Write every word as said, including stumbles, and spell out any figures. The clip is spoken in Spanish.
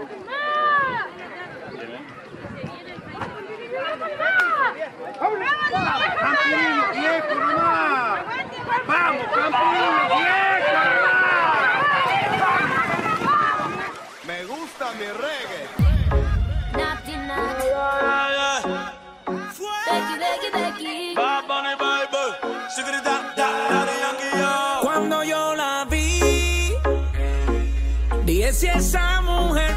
Campillo, viejo nomás. Vamos, Campillo, viejo nomás. Me gusta mi reggae. Naughty, naughty. Becky, Becky, Becky. Bad Bunny, Bible. Secret Daddy Yankee, yo. Cuando yo la vi, dije si esa mujer